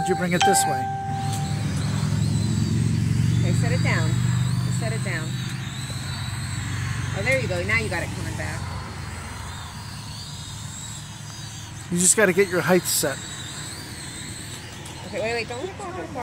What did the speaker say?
you bring it this way? Okay, set it down. Just set it down. Oh, there you go. Now you got it coming back. You just got to get your height set. Okay, wait, don't go so far.